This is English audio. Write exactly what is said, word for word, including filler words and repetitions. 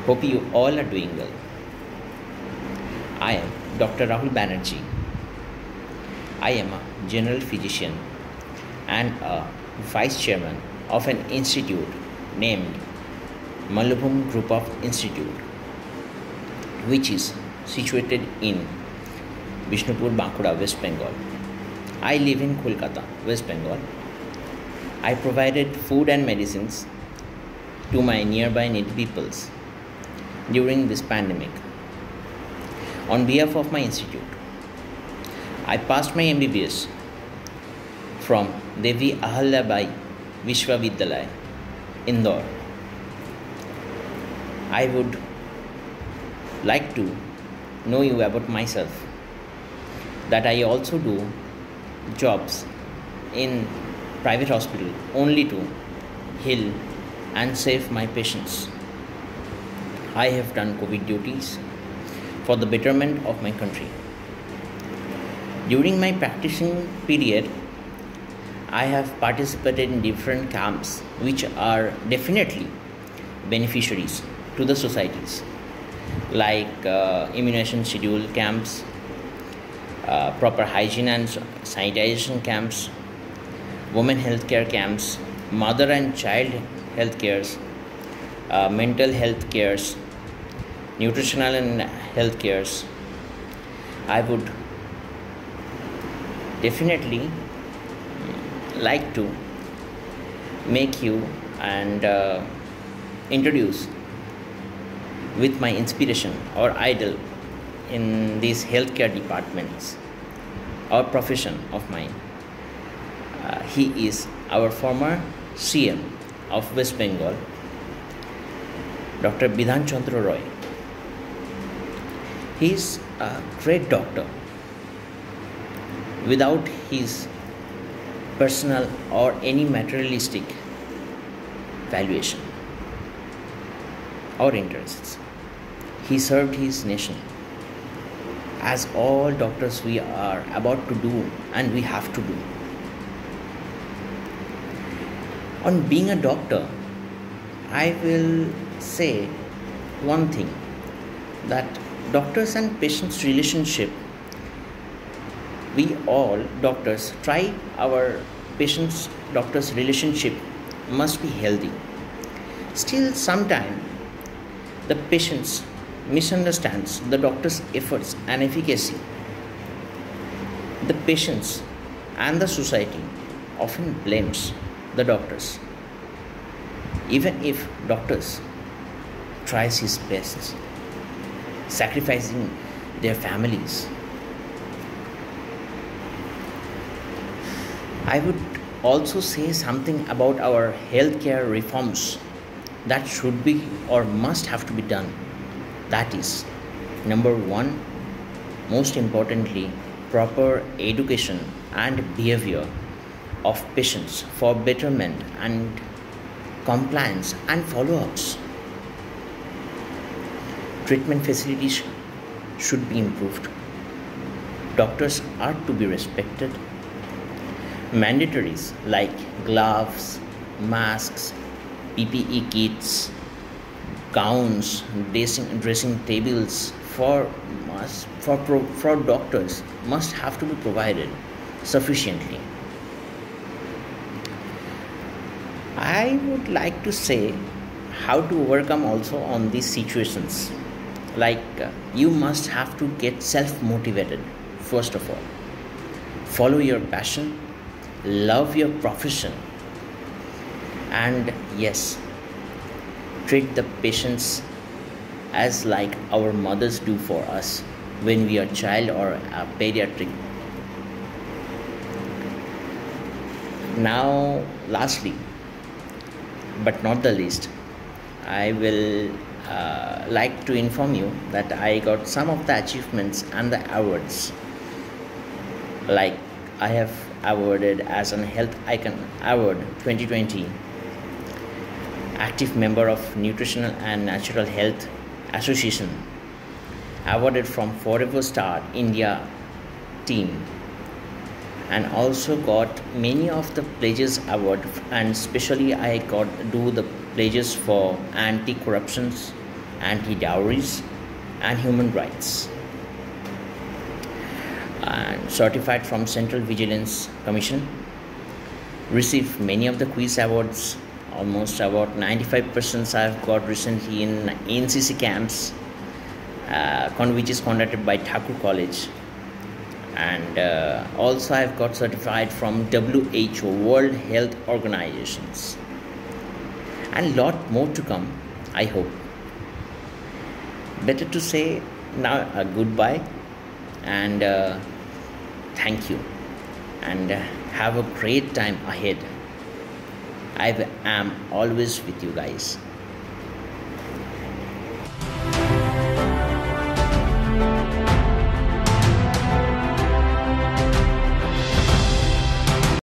Hope you all are doing well. I am Doctor Rahul Banerjee. I am a general physician and a vice chairman of an institute named Mallabhum Group of Institute, which is situated in Bishnupur, Bankura, West Bengal. I live in Kolkata, West Bengal. I provided food and medicines to my nearby needy peoples during this pandemic. On behalf of my institute, I passed my M B B S from Devi Ahalyabai Vishwavidyalaya, Indore. I would like to know you about myself, that I also do jobs in private hospital only to heal and save my patients. I have done COVID duties for the betterment of my country. During my practicing period, I have participated in different camps which are definitely beneficiaries to the societies, like uh, immunization schedule camps, uh, proper hygiene and sanitization camps, women healthcare camps, mother and child health cares, uh, mental health cares, nutritional and health cares. I would definitely like to make you and uh, introduce with my inspiration or idol in these healthcare departments or profession of mine. Uh, he is our former C M of West Bengal, Doctor Bidhan Chandra Roy. He is a great doctor. Without his personal or any materialistic valuation or interests, he served his nation, as all doctors we are about to do and we have to do. On being a doctor, I will say one thing, that doctors and patients relationship, we all doctors try our patients doctors relationship must be healthy. Still, sometimes the patients misunderstands the doctor's efforts and efficacy. The patients and the society often blames the doctors, even if doctors tries his best, sacrificing their families. I would also say something about our healthcare reforms that should be or must have to be done. That is, number one, most importantly, proper education and behavior of patients for betterment and compliance and follow-ups. Treatment facilities should be improved. Doctors are to be respected. Mandatories like gloves, masks, P P E kits, gowns, dressing, dressing tables for must, for pro, for doctors must have to be provided sufficiently. I would like to say how to overcome also on these situations. Like uh, you must have to get self-motivated first of all. Follow your passion, love your profession, and yes, treat the patients as like our mothers do for us when we are child or a pediatric. Now, lastly, but not the least, I will uh, like to inform you that I got some of the achievements and the awards. Like I have awarded as an Health Icon Award twenty twenty, active member of Nutritional and Natural Health Association, awarded from Forever Star India team, and also got many of the pledges award, and especially I got do the pledges for anti-corruptions anti-dowries, and human rights. And certified from Central Vigilance Commission. Received many of the quiz awards. Almost about ninety-five percent I've got recently in N C C camps, uh, which is conducted by Thakur College. And uh, also I've got certified from W H O, World Health Organizations. And lot more to come, I hope. Better to say now a goodbye and uh, thank you, and uh, have a great time ahead. I am always with you guys.